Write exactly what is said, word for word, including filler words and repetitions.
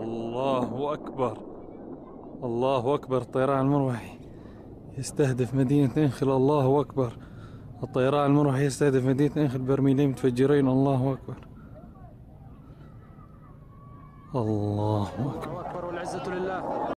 الله أكبر، الله أكبر. الطيران المروحي يستهدف مدينة إنخل. الله أكبر. الطيران المروحي يستهدف مدينة إنخل. برميلين متفجرين. الله أكبر، الله أكبر. الله أكبر والعزة لله.